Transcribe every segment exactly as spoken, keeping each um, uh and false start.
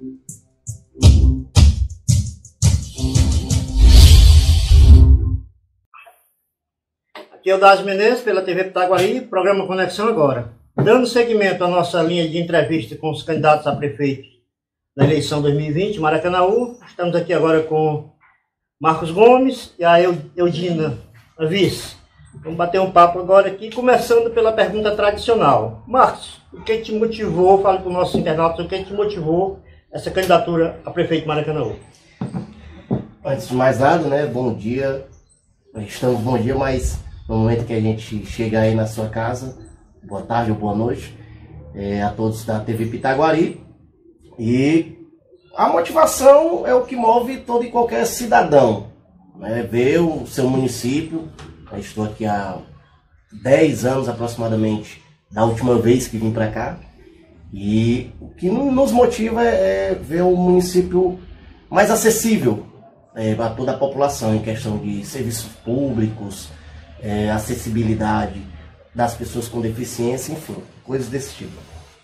Aqui é o Dásio Menezes, pela T V Pitaguari, programa Conexão Agora. Dando seguimento à nossa linha de entrevista com os candidatos a prefeito na eleição dois mil e vinte, Maracanaú, estamos aqui agora com Marcos Gomes e a Eudina, a vice. Vamos bater um papo agora aqui, começando pela pergunta tradicional. Marcos, o que te motivou, fale para os nossos internautas, o que te motivou essa candidatura a prefeito de Maracanaú? Antes de mais nada, né, bom dia. Estamos bom dia, mas no momento que a gente chega aí na sua casa, boa tarde ou boa noite, é, a todos da T V Pitaguari. E a motivação é o que move todo e qualquer cidadão, né? Ver o seu município. Eu estou aqui há dez anos aproximadamente da última vez que vim para cá. E o que nos motiva é, é ver o município mais acessível é, a toda a população em questão de serviços públicos, é, acessibilidade das pessoas com deficiência, enfim, coisas desse tipo.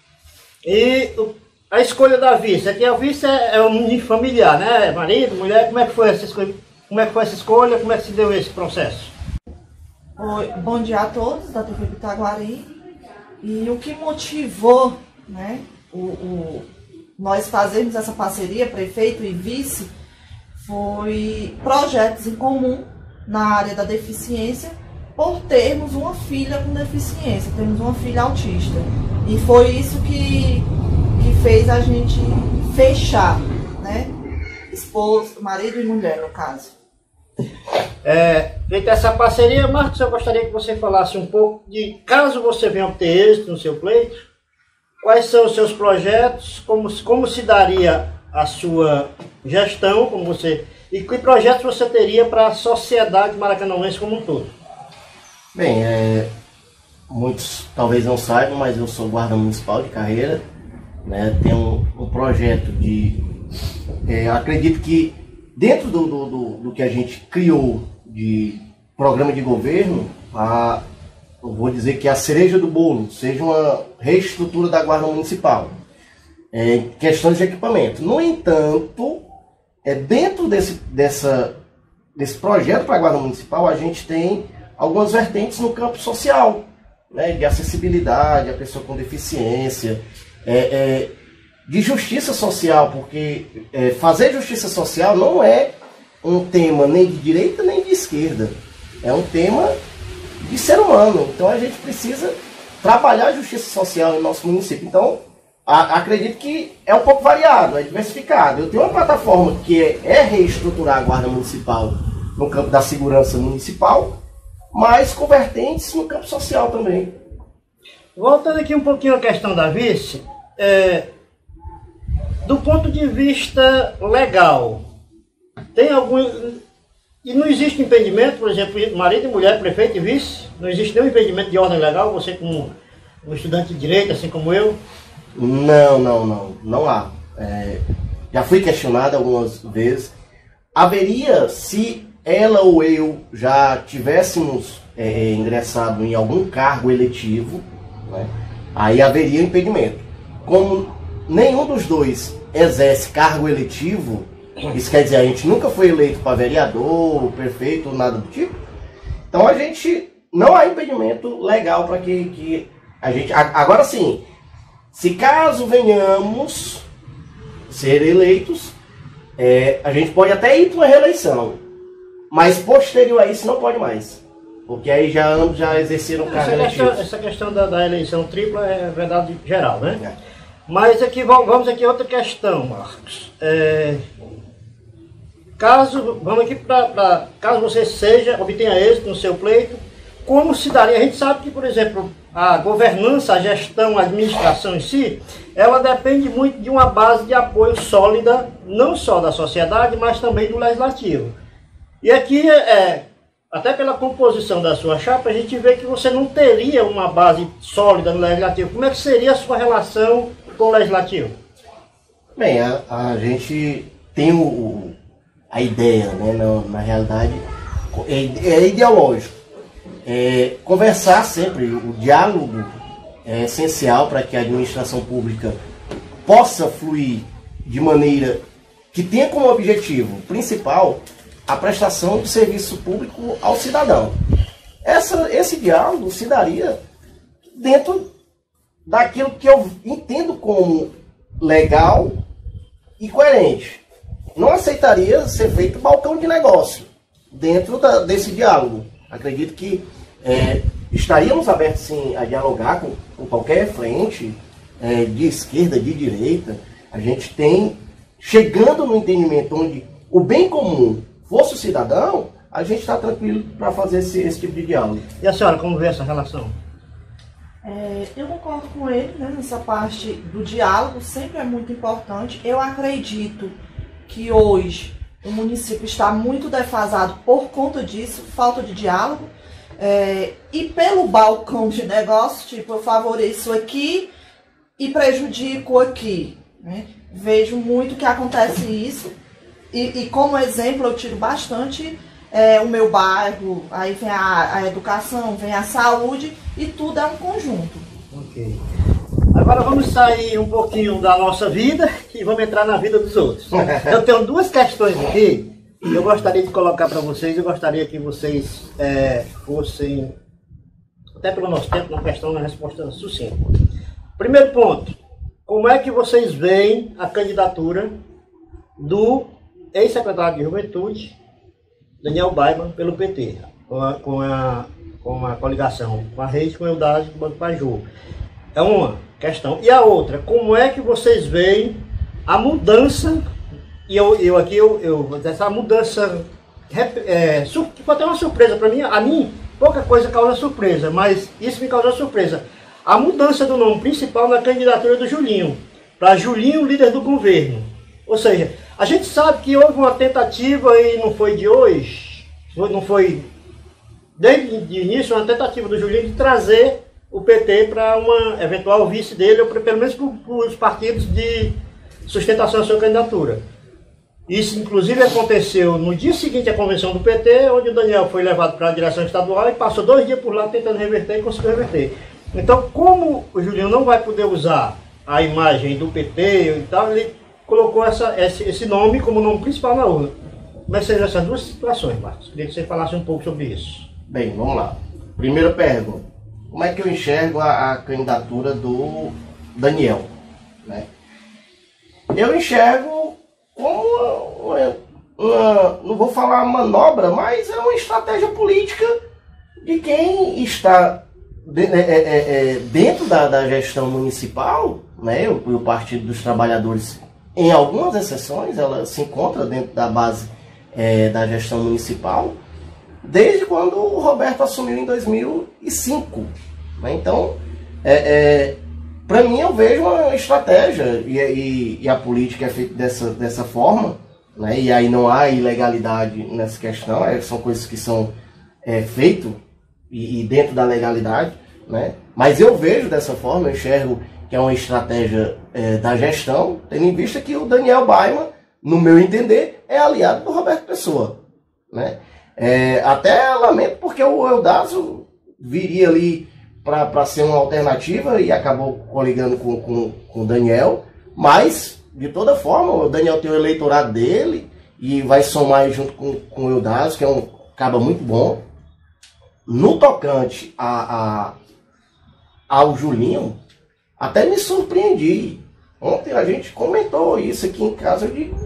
E a escolha da vice, aqui a vice é, é um familiar, né? Marido, mulher, como é que foi essa escolha? Como é que foi essa escolha? Como é que se deu esse processo? Oi, bom dia a todos da T V Pitaguari. E o que motivou, né, o, o, nós fazermos essa parceria, prefeito e vice, foi projetos em comum na área da deficiência, por termos uma filha com deficiência, temos uma filha autista. E foi isso que, que fez a gente fechar, né? Esposo, marido e mulher, no caso. É, feita essa parceria, Marcos, eu gostaria que você falasse um pouco de, caso você venha obter êxito no seu pleito, quais são os seus projetos, como, como se daria a sua gestão, como você, e que projetos você teria para a sociedade maracanauense como um todo? Bem, é, muitos talvez não saibam, mas eu sou guarda municipal de carreira, né? Tenho um, um projeto de... É, acredito que dentro do, do, do, do que a gente criou de programa de governo, a, eu vou dizer que a cereja do bolo seja uma reestrutura da guarda municipal. É, questões de equipamento. No entanto, é, dentro desse, dessa, desse projeto para a guarda municipal, a gente tem algumas vertentes no campo social, né, de acessibilidade à pessoa com deficiência, é, é, de justiça social, porque é, fazer justiça social não é um tema nem de direita nem de esquerda, é um tema de ser humano. Então a gente precisa trabalhar a justiça social no nosso município. Então a, acredito que é um pouco variado, é diversificado. Eu tenho uma plataforma que é, é reestruturar a guarda municipal no campo da segurança municipal, mas com vertentes no campo social também. Voltando aqui um pouquinho à questão da vice, é, do ponto de vista legal, tem algum... E não existe impedimento, por exemplo, marido e mulher, prefeito e vice, não existe nenhum impedimento de ordem legal, você como um estudante de direito, assim como eu? Não, não, não, não há. É, já fui questionado algumas vezes. Haveria, se ela ou eu já tivéssemos é, ingressado em algum cargo eletivo, né, aí haveria impedimento. Como nenhum dos dois exerce cargo eletivo, isso quer dizer, a gente nunca foi eleito para vereador, prefeito, nada do tipo, então a gente, não há impedimento legal para que, que a gente... Agora sim, se caso venhamos ser eleitos, é, a gente pode até ir para uma reeleição, mas posterior a isso não pode mais, porque aí já ambos já exerceram cargo eletivo. Essa questão da, da eleição tripla é verdade geral, né? É. Mas aqui vamos aqui a outra questão, Marcos. É, caso vamos aqui para caso você seja obtenha êxito no seu pleito, como se daria? A gente sabe que, por exemplo, a governança, a gestão, a administração em si, ela depende muito de uma base de apoio sólida, não só da sociedade, mas também do legislativo. E aqui, é, até pela composição da sua chapa, a gente vê que você não teria uma base sólida no legislativo. Como é que seria a sua relação com o legislativo? Bem, a, a gente tem o, o, a ideia, né, na, na realidade, é, é ideológico. É, conversar sempre, o diálogo é essencial para que a administração pública possa fluir de maneira que tenha como objetivo principal a prestação de serviço público ao cidadão. Essa, esse diálogo se daria dentro daquilo que eu entendo como legal e coerente. Não aceitaria ser feito balcão de negócio dentro da, desse diálogo. Acredito que é, estaríamos abertos sim a dialogar com, com qualquer frente, é, de esquerda, de direita. A gente tem, chegando no entendimento onde o bem comum fosse o cidadão, a gente está tranquilo para fazer esse, esse tipo de diálogo. E a senhora, como vê essa relação? É, eu concordo com ele, né, nessa parte do diálogo, sempre é muito importante. Eu acredito que hoje o município está muito defasado por conta disso, falta de diálogo. É, e pelo balcão de negócio, tipo, eu favoreço aqui e prejudico aqui, né? Vejo muito que acontece isso. E, e como exemplo eu tiro bastante é, o meu bairro, aí vem a, a educação, vem a saúde e tudo é um conjunto. Ok. Agora vamos sair um pouquinho da nossa vida e vamos entrar na vida dos outros. Eu tenho duas questões aqui e eu gostaria de colocar para vocês, eu gostaria que vocês é, fossem, até pelo nosso tempo, uma questão, uma resposta sucinta. Primeiro ponto, como é que vocês veem a candidatura do ex-secretário de Juventude, Daniel Baiman, pelo P T, com a, com a, com a coligação com a Rede, com o Eudásio e com o Banco Paju? É uma questão. E a outra, como é que vocês veem a mudança, e eu, eu aqui, eu, eu essa mudança, é, que pode ter uma surpresa para mim, a mim, pouca coisa causa surpresa, mas isso me causou surpresa. A mudança do nome principal na candidatura do Julinho, para Julinho, líder do governo. Ou seja, a gente sabe que houve uma tentativa, e não foi de hoje, não foi desde o início, uma tentativa do Julinho de trazer o P T para uma eventual vice dele, ou pelo menos para os partidos de sustentação da sua candidatura. Isso, inclusive, aconteceu no dia seguinte à convenção do P T, onde o Daniel foi levado para a direção estadual e passou dois dias por lá tentando reverter e conseguiu reverter. Então, como o Julinho não vai poder usar a imagem do P T e tal, ele colocou essa, esse, esse nome como nome principal na urna. Mas sejam essas duas situações, Marcos. Queria que você falasse um pouco sobre isso. Bem, vamos lá. Primeira pergunta. Como é que eu enxergo a, a candidatura do Daniel? Né? Eu enxergo como uma, uma, uma, não vou falar manobra, mas é uma estratégia política de quem está de, é, é, é, dentro da, da gestão municipal, né? O, o Partido dos Trabalhadores, em algumas exceções, ela se encontra dentro da base é, da gestão municipal, desde quando o Roberto assumiu em dois mil e cinco. Né? Então, é, é, para mim, eu vejo uma estratégia, e, e, e a política é feita dessa, dessa forma, né? E aí não há ilegalidade nessa questão, é, são coisas que são é, feitas e, e dentro da legalidade, né? Mas eu vejo dessa forma, eu enxergo que é uma estratégia é, da gestão, tendo em vista que o Daniel Baiman, no meu entender, é aliado do Roberto Pessoa. Né? É, até lamento porque o Eudásio viria ali para ser uma alternativa e acabou coligando com, com, com o Daniel, mas, de toda forma, o Daniel tem o eleitorado dele e vai somar junto com, com o Eudásio, que é um caba muito bom. No tocante a, a, ao Julinho, até me surpreendi. Ontem a gente comentou isso aqui em casa. Eu digo,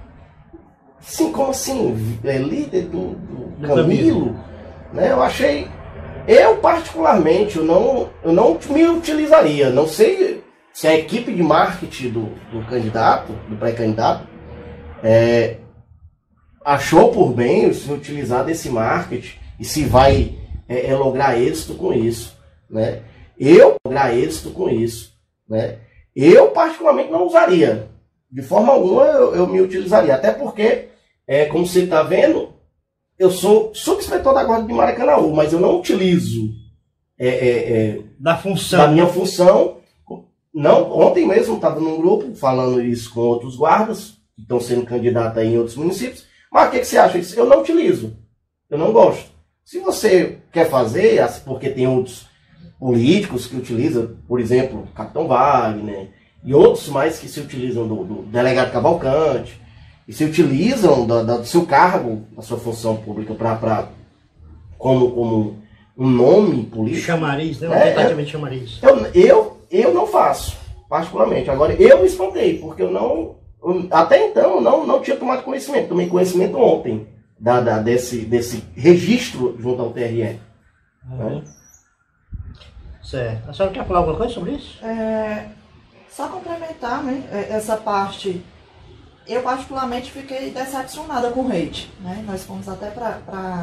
sim, como assim? É líder do, do Camilo? Né? Eu achei... Eu, particularmente, eu não, eu não me utilizaria. Não sei se a equipe de marketing do, do candidato, do pré-candidato, é, achou por bem se utilizar desse marketing e se vai é, é, lograr êxito com isso. Né? Eu lograr êxito com isso. Né? Eu, particularmente, não usaria. De forma alguma, eu, eu me utilizaria. Até porque, é, como você está vendo, eu sou subinspetor da Guarda de Maracanaú, mas eu não utilizo é, é, é, da, função. da minha função. Não, ontem mesmo estava num grupo falando isso com outros guardas, que estão sendo candidatos aí em outros municípios. Mas o que, que você acha? Eu não utilizo. Eu não gosto. Se você quer fazer, porque tem outros políticos que utilizam, por exemplo, Capitão Wagner, e outros mais que se utilizam do, do delegado Cavalcante, e se utilizam do, do seu cargo, da sua função pública, para como, como um nome político. Chamariz, né? Uma É, tentativa de chamariz. Eu, eu, eu não faço, particularmente. Agora, eu me espantei, porque eu não, eu, até então, eu não, não tinha tomado conhecimento. Tomei conhecimento ontem da, da, desse, desse registro junto ao T R E. Uhum. Né? Certo. A senhora quer falar alguma coisa sobre isso? É, só complementar, né, essa parte, eu particularmente fiquei decepcionada com o hate, né? Nós fomos até para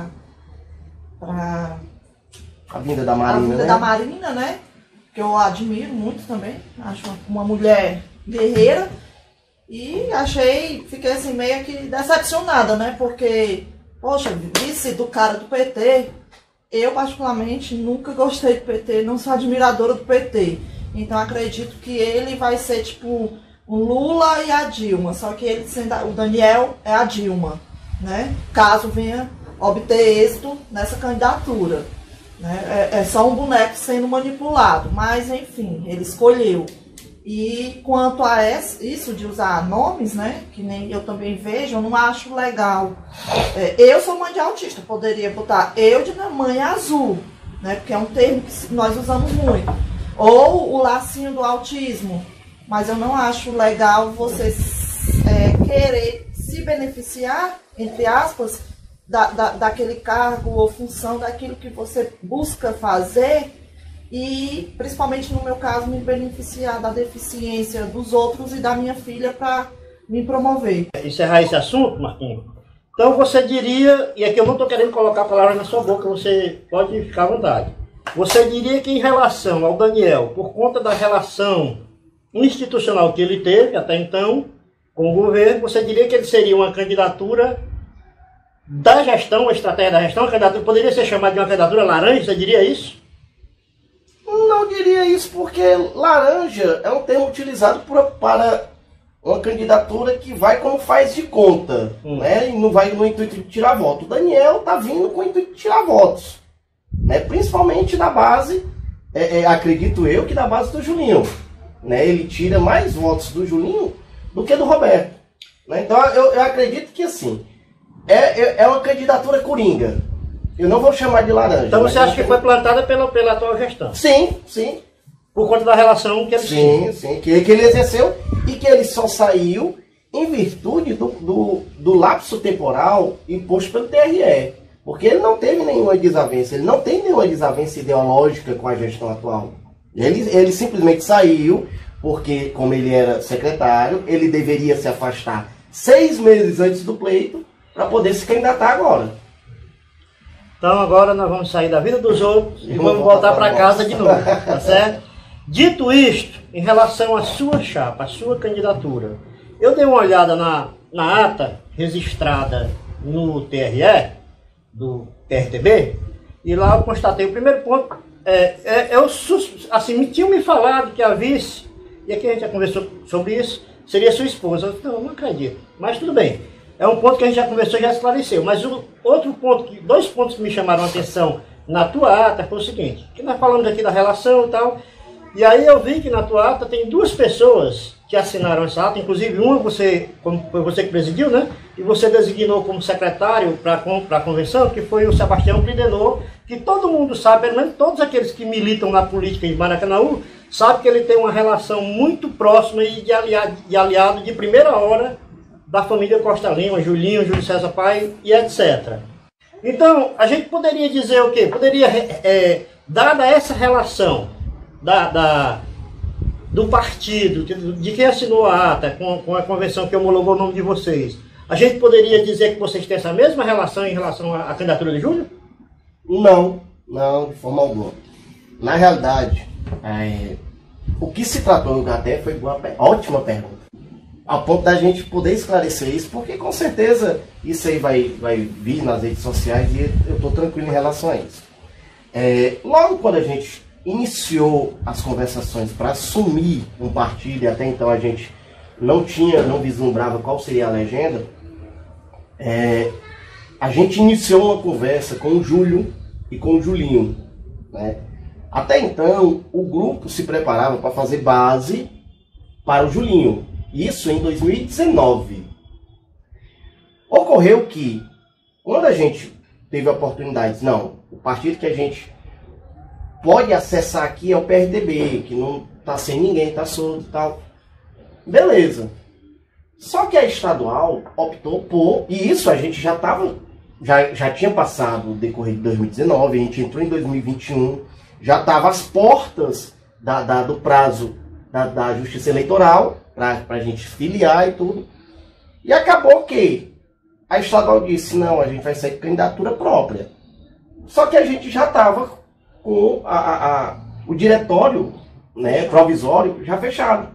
para A vinda da a Marina, vida né? da Marina, né? Que eu admiro muito também, acho uma, uma mulher guerreira, e achei, fiquei assim meio que decepcionada, né? Porque, poxa, vice do cara do P T, eu particularmente nunca gostei do P T, não sou admiradora do P T. Então acredito que ele vai ser tipo um Lula e a Dilma, só que ele sendo o Daniel é a Dilma, né? Caso venha obter êxito nessa candidatura, né? É, é só um boneco sendo manipulado, mas enfim, ele escolheu. E quanto a esse, isso de usar nomes, né, que nem eu também vejo, eu não acho legal. É, eu sou mãe de autista, poderia botar eu de mãe azul, né, porque é um termo que nós usamos muito. Ou o lacinho do autismo, mas eu não acho legal você é, querer se beneficiar, entre aspas, da, da, daquele cargo ou função, daquilo que você busca fazer, e principalmente no meu caso me beneficiar da deficiência dos outros e da minha filha para me promover. Encerrar esse assunto, Marquinhos. Então você diria, e aqui eu não estou querendo colocar palavras na sua boca, você pode ficar à vontade. Você diria que em relação ao Daniel, por conta da relação institucional que ele teve até então com o governo, você diria que ele seria uma candidatura da gestão, a estratégia da gestão, a candidatura poderia ser chamada de uma candidatura laranja, você diria isso? Não diria isso, porque laranja é um termo utilizado por, para uma candidatura que vai como faz de conta, hum. né? E não vai no intuito de tirar voto. O Daniel está vindo com o intuito de tirar votos, né? Principalmente da base, é, é, acredito eu, que da base do Julinho. Né? Ele tira mais votos do Julinho do que do Roberto. Né? Então eu, eu acredito que assim, é, é, é uma candidatura coringa. Eu não vou chamar de laranja. Então você acha que foi plantada pela, pela atual gestão? Sim, sim. Por conta da relação que ele sim, tinha? Sim, sim. Que, que ele exerceu e que ele só saiu em virtude do, do, do lapso temporal imposto pelo T R E. Porque ele não teve nenhuma desavença, ele não tem nenhuma desavença ideológica com a gestão atual. Ele, ele simplesmente saiu porque, como ele era secretário, ele deveria se afastar seis meses antes do pleito para poder se candidatar agora. Então agora nós vamos sair da vida dos outros e vamos voltar para casa de novo, tá certo? Dito isto, em relação à sua chapa, à sua candidatura, eu dei uma olhada na, na ata registrada no T R E, do P R T B, e lá eu constatei, o primeiro ponto, é, é, eu, assim, me tinham me falado que a vice, e aqui a gente já conversou sobre isso, seria sua esposa. Eu não, não acredito, mas tudo bem. É um ponto que a gente já conversou e já esclareceu. Mas o outro ponto, que, dois pontos que me chamaram a atenção na tua ata foi o seguinte, que nós falamos aqui da relação e tal, e aí eu vi que na tua ata tem duas pessoas que assinaram essa ata, inclusive uma você, como foi você que presidiu, né? E você designou como secretário para a convenção, que foi o Sebastião Pridenor, que todo mundo sabe, pelo menos todos aqueles que militam na política de Maracanaú, sabem que ele tem uma relação muito próxima e de aliado, de aliado de primeira hora da família Costa Lima, Julinho, Júlio César Pai e etcétera. Então, a gente poderia dizer o quê? Poderia, é, dada essa relação da, da, do partido, de, de quem assinou a ata com, com a convenção que homologou o nome de vocês, a gente poderia dizer que vocês têm essa mesma relação em relação à, à candidatura de Júlio? Não, não, de forma alguma. Na realidade, é, o que se tratou até foi uma ótima pergunta. A ponto da gente poder esclarecer isso, porque com certeza isso aí vai, vai vir nas redes sociais e eu estou tranquilo em relação a isso. É, logo quando a gente iniciou as conversações para assumir um partido, e até então a gente não tinha, não vislumbrava qual seria a legenda, é, a gente iniciou uma conversa com o Júlio e com o Julinho. Né? Até então, o grupo se preparava para fazer base para o Julinho. Isso em dois mil e dezenove. Ocorreu que, quando a gente teve a oportunidade, não, o partido que a gente pode acessar aqui é o P R D B, que não está sem ninguém, está solto e tal. Beleza. Só que a estadual optou por, e isso a gente já estava, já, já tinha passado o decorrer de dois mil e dezenove, a gente entrou em dois mil e vinte e um, já estava às portas da, da, do prazo da, da Justiça Eleitoral, para a gente filiar e tudo. E acabou que a estadual disse, não, a gente vai sair com candidatura própria. Só que a gente já estava com a, a, a, o diretório, né, provisório já fechado.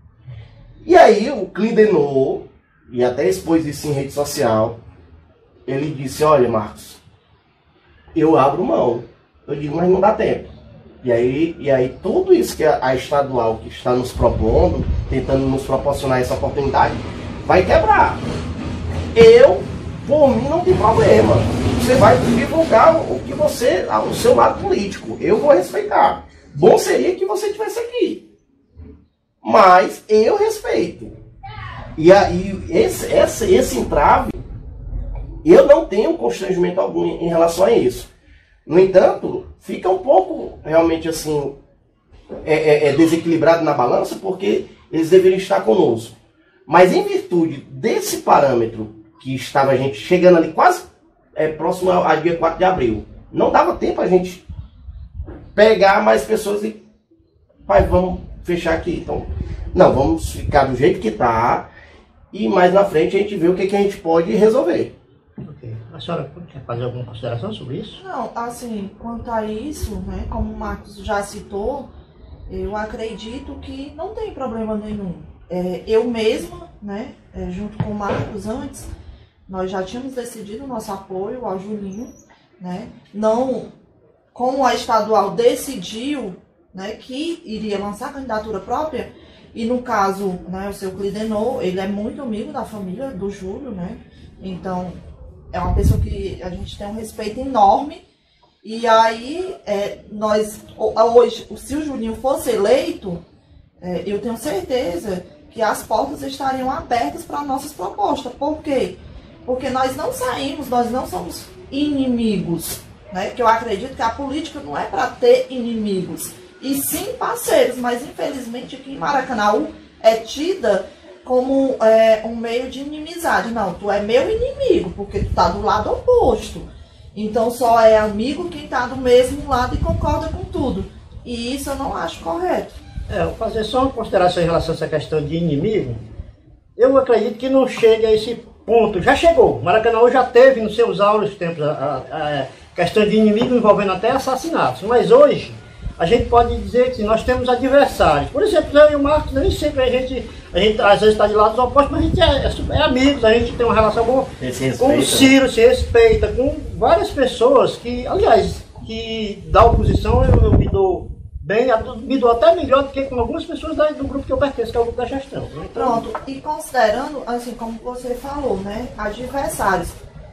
E aí o Clidenor, e até expôs isso em rede social, ele disse, olha, Marcos, eu abro mão. Eu digo, mas não dá tempo. E aí, e aí tudo isso que a, a estadual que está nos propondo, tentando nos proporcionar essa oportunidade, vai quebrar. Eu, por mim, não tem problema. Você vai divulgar o que você, o seu lado político. Eu vou respeitar. Bom seria que você estivesse aqui. Mas eu respeito. E aí, esse, esse, esse entrave, eu não tenho constrangimento algum em relação a isso. No entanto, fica um pouco, realmente, assim, é, é, é desequilibrado na balança, porque eles deveriam estar conosco. Mas em virtude desse parâmetro, que estava a gente chegando ali quase é, próximo a, a dia quatro de abril, não dava tempo a gente pegar mais pessoas e, pai, vamos fechar aqui. Então, não, vamos ficar do jeito que está e mais na frente a gente vê o que, que a gente pode resolver. Ok. A senhora quer fazer alguma consideração sobre isso? Não, assim, quanto a isso, né, como o Marcos já citou, eu acredito que não tem problema nenhum. É, eu mesma, né, é, junto com o Marcos antes, nós já tínhamos decidido o nosso apoio ao Julinho, né, não, como a estadual decidiu, né, que iria lançar a candidatura própria, e no caso, né, o seu Clidenor, ele é muito amigo da família do Júlio, né, então é uma pessoa que a gente tem um respeito enorme. E aí, é, nós, hoje, se o Julinho fosse eleito, é, eu tenho certeza que as portas estariam abertas para nossas propostas. Por quê? Porque nós não saímos, nós não somos inimigos, né? Que eu acredito que a política não é para ter inimigos, e sim parceiros. Mas, infelizmente, aqui em Maracanaú é tida como é, um meio de inimizade. Não, tu é meu inimigo, porque tu tá do lado oposto. Então só é amigo quem tá do mesmo lado e concorda com tudo. E isso eu não acho correto. É, vou fazer só uma consideração em relação a essa questão de inimigo. Eu acredito que não chega a esse ponto. Já chegou. Maracanã já teve nos seus áureos tempos a, a, a questão de inimigo envolvendo até assassinatos. Mas hoje a gente pode dizer que nós temos adversários. Por exemplo, eu e o Marcos, nem sempre a gente, a gente às vezes está de lados opostos, mas a gente é, é amigos, a gente tem uma relação boa. Com o Ciro, se respeita, com várias pessoas que, aliás, que da oposição eu, eu me dou bem, me dou até melhor do que com algumas pessoas da, do grupo que eu pertenço, que é o grupo da gestão. Então, pronto, e considerando, assim, como você falou, né, adversários,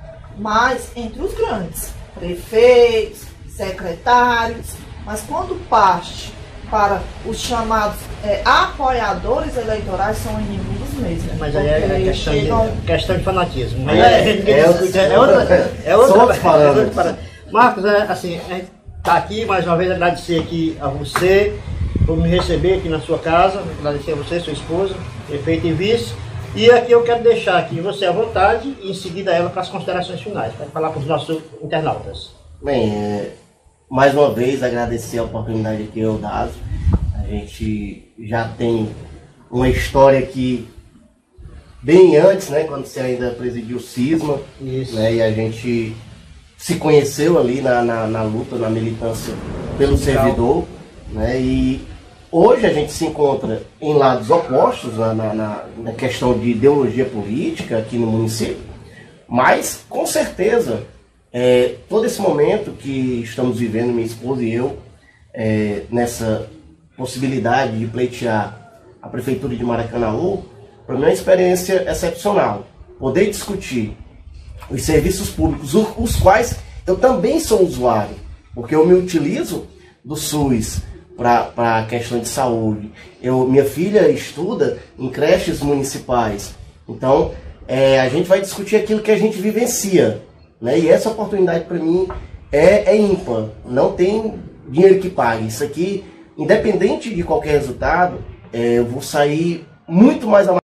mas entre os grandes, prefeitos, secretários. Mas quando parte para os chamados é, apoiadores eleitorais, são inimigos mesmo. Mas aí é questão, chegam... de, questão de fanatismo. É, é, é, é, outra, é outra, é outra Marcos, é, assim, a gente está aqui mais uma vez agradecer aqui a você por me receber aqui na sua casa, agradecer a você, sua esposa, prefeito e vice. E aqui eu quero deixar aqui você à vontade e em seguida ela para as considerações finais, para falar para os nossos internautas. Bem, é... mais uma vez, agradecer a oportunidade aqui ao Dazo. A gente já tem uma história aqui bem antes, né, quando você ainda presidiu o Cisma. Isso. Né, e a gente se conheceu ali na, na, na luta, na militância pelo Legal. servidor. Né, e hoje a gente se encontra em lados opostos na, na, na, na questão de ideologia política aqui no município, mas com certeza... É, todo esse momento que estamos vivendo, minha esposa e eu, é, nessa possibilidade de pleitear a Prefeitura de Maracanaú, para mim é uma experiência excepcional. Poder discutir os serviços públicos, os quais eu também sou usuário, porque eu me utilizo do SUS para a questão de saúde. Eu, minha filha estuda em creches municipais. Então, é, a gente vai discutir aquilo que a gente vivencia, né? E essa oportunidade para mim é, é ímpar. Não tem dinheiro que pague. Isso aqui, independente de qualquer resultado, é, eu vou sair muito mais